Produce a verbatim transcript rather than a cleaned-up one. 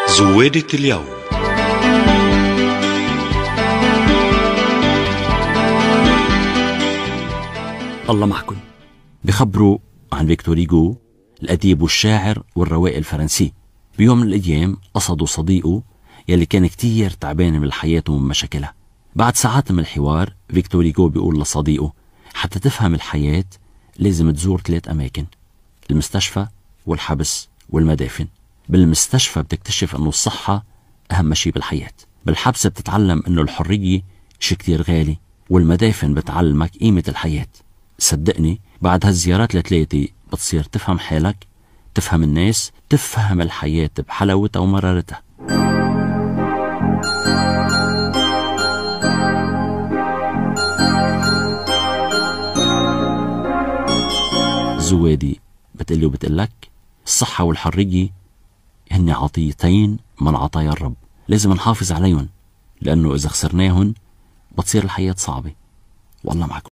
زوادة اليوم. الله معكم. بخبروا عن فيكتور هيغو الأديب والشاعر والروائي الفرنسي. بيوم من الأيام قصدوا صديقه يلي كان كتير تعبان من الحياة ومن مشاكلها. بعد ساعات من الحوار فيكتور هيغو بيقول لصديقه حتى تفهم الحياة لازم تزور ثلاث أماكن: المستشفى والحبس والمدافن. بالمستشفى بتكتشف أنه الصحة أهم شيء بالحياة، بالحبس بتتعلم أنه الحرية شيء كتير غالي، والمدافن بتعلمك قيمة الحياة. صدقني بعد هالزيارات الثلاثة بتصير تفهم حالك، تفهم الناس، تفهم الحياة بحلاوتها ومرارتها. زوادي بتقلي وبتقلك الصحة والحرية هن عطيتين من عطايا الرب، لازم نحافظ عليهم، لأنه إذا خسرناهن بتصير الحياة صعبة. والله معكم.